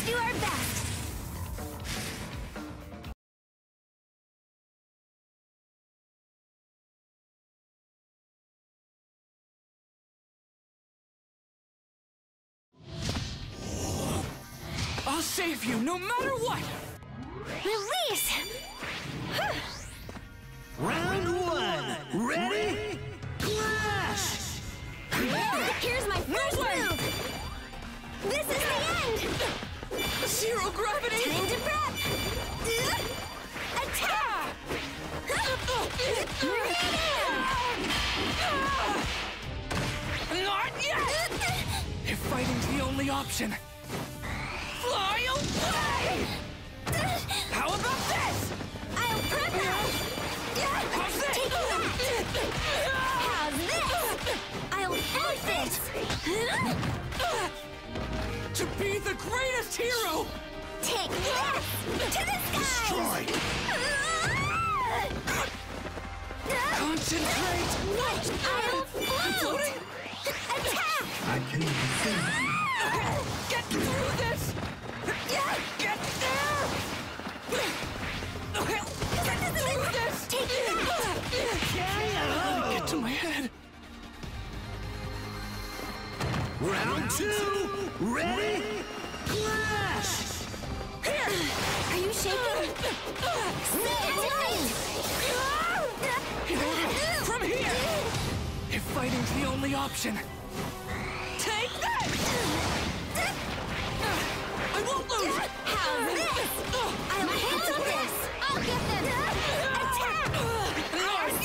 do our best. I'll save you no matter what! Release! Round one! Ready? Clash! Here's my first move! This is the end! Zero gravity! Time to prep! Attack! Not yet! If fighting's the only option, fly away! How about this? I'll prep now! How's this? Take that! How's this? I'll force this! To be the greatest hero! Take this! To the sky! Destroy! Concentrate! I'll Floating? attack! I can even see you. Get through this! Get there! Through this! Take that! Get to my head! Round two! Ready? Clash! Are you shaking? From here! If fighting's the only option, take this! I won't lose! How's this? I'll handle this! I'll get them! Attack!